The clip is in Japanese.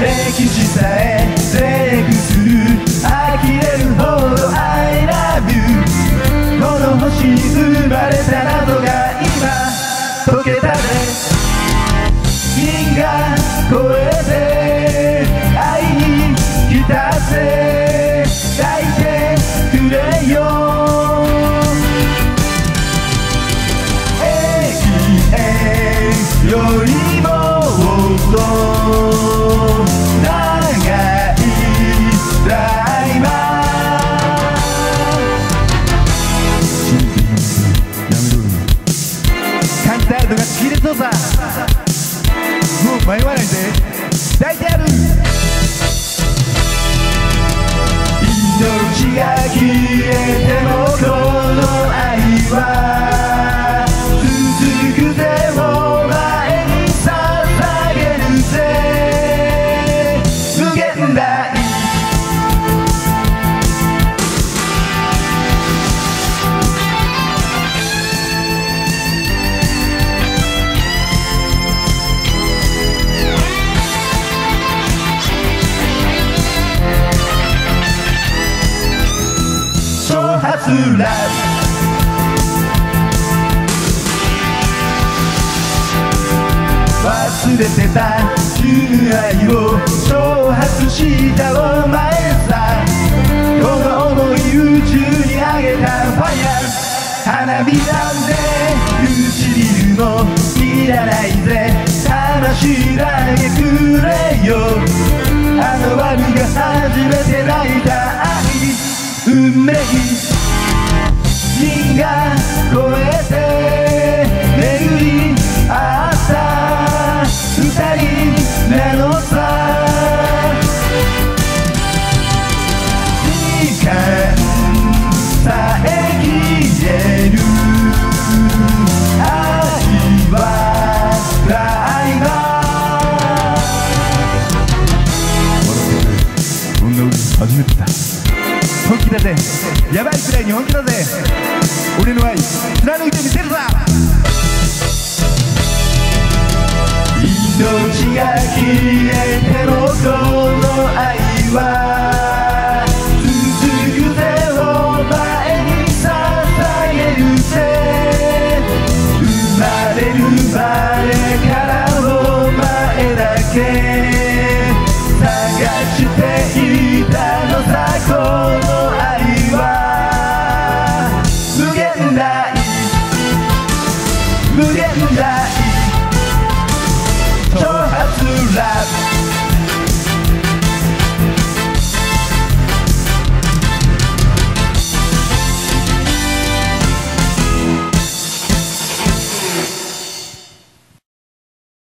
歴史さえ征服する呆れるほど I love you この星に生まれた謎が今解けたぜ銀河越えて会いに来たぜ抱いてくれよ永遠よりもっと長いタイマー感じたいのが切れそうさもう迷わないで抱いてやる命が消えてもこの愛は続くぜお前に捧げるぜ無限大挑発ラブ忘れてた純愛を挑発したお前さこの想い宇宙にあげたファイヤー花火なんで唇もいらないぜ魂だけくれよあのワニが初めて泣いた愛運命銀河越えて巡り合った二人なのさ時間さえ消える愛はタイマーこんな歌初めてだ本気だぜヤバいくらいに本気だぜ俺の愛貫いてみせるさ命が消えてもこの愛